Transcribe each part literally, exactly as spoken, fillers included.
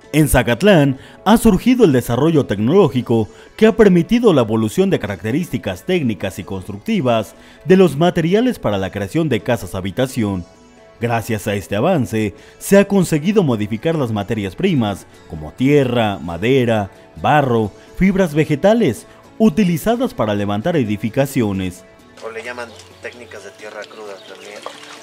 En Zacatlán ha surgido el desarrollo tecnológico que ha permitido la evolución de características técnicas y constructivas de los materiales para la creación de casas habitación. Gracias a este avance, se ha conseguido modificar las materias primas como tierra, madera, barro, fibras vegetales, utilizadas para levantar edificaciones. O le llaman técnicas de tierra cruda también.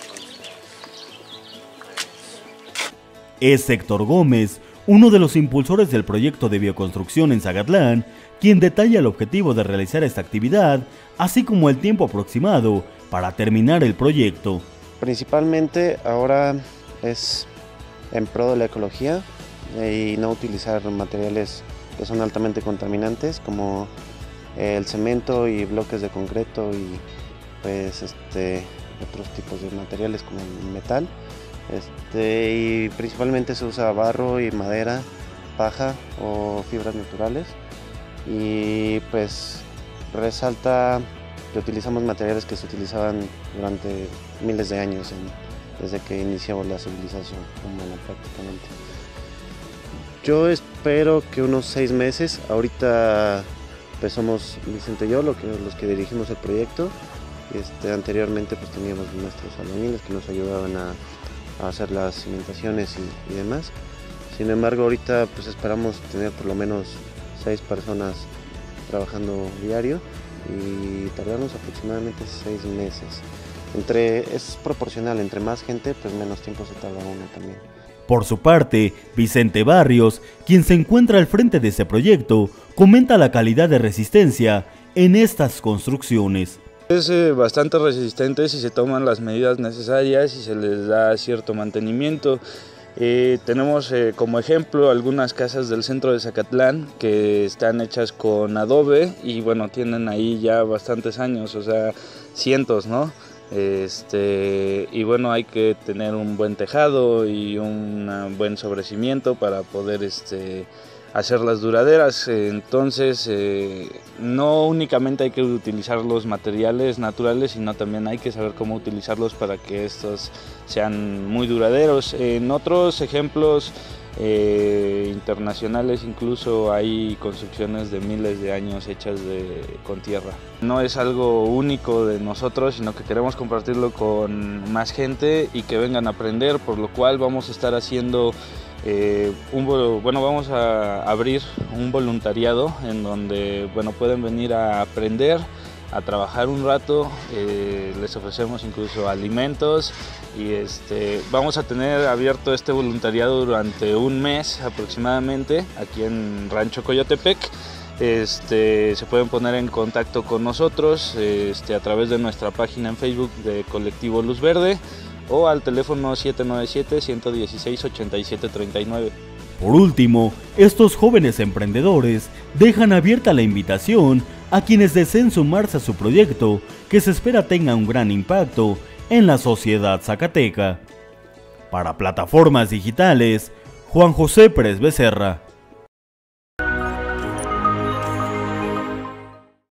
Es Héctor Gómez, uno de los impulsores del proyecto de bioconstrucción en Zacatlán, quien detalla el objetivo de realizar esta actividad, así como el tiempo aproximado para terminar el proyecto. Principalmente ahora es en pro de la ecología y no utilizar materiales que son altamente contaminantes como el cemento y bloques de concreto y pues este otros tipos de materiales como el metal. Este, y principalmente se usa barro y madera, paja o fibras naturales, y pues resalta que utilizamos materiales que se utilizaban durante miles de años en, desde que inició la civilización humana prácticamente. Yo espero que unos seis meses, ahorita pues somos Vicente y yo lo que, los que dirigimos el proyecto. Este, anteriormente pues teníamos nuestros albañiles que nos ayudaban a a hacer las cimentaciones y, y demás. Sin embargo, ahorita pues esperamos tener por lo menos seis personas trabajando diario y tardarnos aproximadamente seis meses. Entre, es proporcional, entre más gente pues menos tiempo se tarda uno también. Por su parte, Vicente Barrios, quien se encuentra al frente de este proyecto, comenta la calidad de resistencia en estas construcciones. Es eh, bastante resistente si se toman las medidas necesarias y se les da cierto mantenimiento. Eh, tenemos eh, como ejemplo algunas casas del centro de Zacatlán que están hechas con adobe y bueno, tienen ahí ya bastantes años, o sea, cientos, ¿no? Este, y bueno, hay que tener un buen tejado y un buen sobrecimiento para poder este, hacerlas duraderas. Entonces eh, no únicamente hay que utilizar los materiales naturales, sino también hay que saber cómo utilizarlos para que estos sean muy duraderos. En otros ejemplos eh, internacionales incluso hay construcciones de miles de años hechas de, con tierra. No es algo único de nosotros, sino que queremos compartirlo con más gente y que vengan a aprender, por lo cual vamos a estar haciendo Eh, un, bueno, vamos a abrir un voluntariado en donde bueno, pueden venir a aprender, a trabajar un rato, eh, les ofrecemos incluso alimentos y este, vamos a tener abierto este voluntariado durante un mes aproximadamente aquí en Rancho Coyotepec. Este, se pueden poner en contacto con nosotros este, a través de nuestra página en Facebook de Colectivo Luz Verde o al teléfono siete nueve siete, uno uno seis, ocho siete tres nueve. Por último, estos jóvenes emprendedores dejan abierta la invitación a quienes deseen sumarse a su proyecto, que se espera tenga un gran impacto en la sociedad zacateca. Para Plataformas Digitales, Juan José Pérez Becerra.